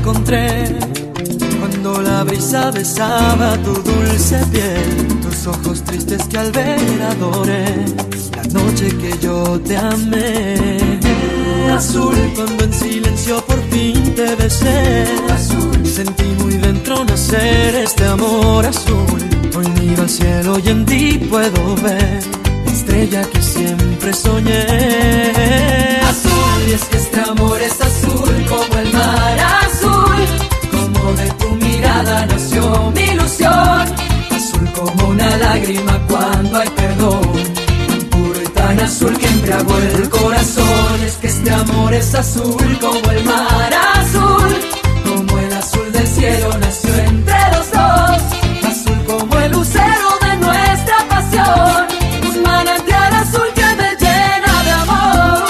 encontré cuando la brisa besaba tu dulce piel, tus ojos tristes que al ver adoré, la noche que yo te amé. Azul, cuando en silencio por fin te besé. Azul, sentí muy dentro nacer este amor azul. Hoy miro al cielo y en ti puedo ver la estrella que siempre soñé. Azul, y es que este amor es azul como el mar azul, como de tu mirada nació mi ilusión. Azul como una lágrima cuando hay perdón, tan puro y tan azul que embriagó el corazón. Es que este amor es azul como el mar azul, como el azul del cielo nació entre los dos. Azul como el lucero de nuestra pasión, un manantial azul que me llena de amor.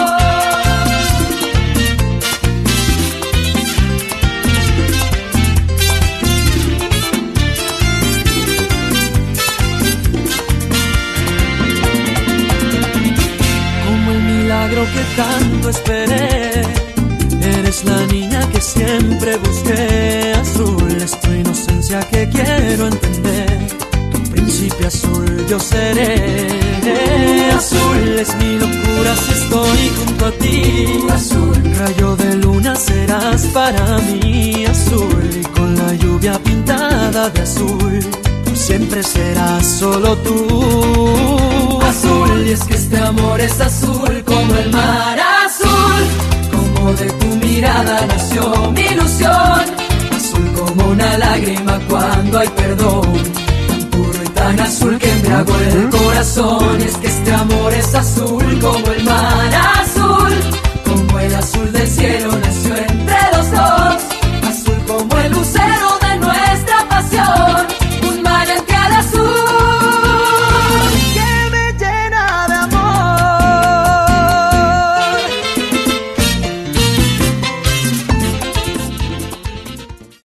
Como el milagro que tanto esperé, eres la niña que siempre busqué. Azul es tu inocencia que quiero entender, tu príncipe azul yo seré. Azul es mi locura si estoy junto a ti. Azul, rayo de luna serás para mí. Azul, y con la lluvia pintada de azul, por siempre serás solo tú. Azul, y es que este amor es azul como el mar azul, como de tu mirada nació mi ilusión. Azul como una lágrima cuando hay perdón, tan puro y tan azul que embriagó el corazón. Y es que este amor es azul como el mar